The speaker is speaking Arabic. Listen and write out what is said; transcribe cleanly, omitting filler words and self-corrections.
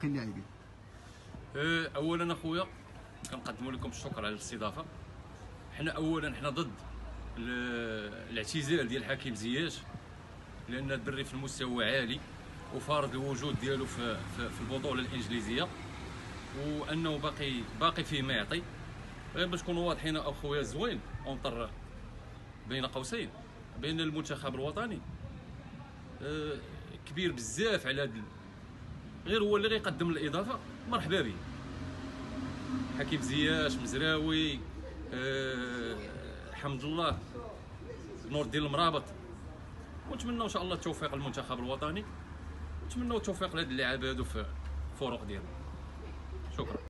باقي اللاعبين؟ اولا اخويا كنقدم لكم الشكر على الاستضافه. حنا ضد الاعتزال ديال حكيم زياش، لان الدري في المستوى عالي وفارض الوجود ديالو في البطوله الانجليزيه، وانه باقي فيه ما يعطي. غير باش نكونوا واضحين اخويا الزوين اونطر بين قوسين، بين المنتخب الوطني كبير بزاف على هذا، غير هو اللي غيقدم الاضافه مرحبا به. حكيم زياش، مزراوي، حمد الله، نور الدين المرابط. ونتمنوا ان شاء الله التوفيق للمنتخب الوطني، ونتمنوا التوفيق لهاد اللاعب هادو في الفرق ديالهم. شكرا.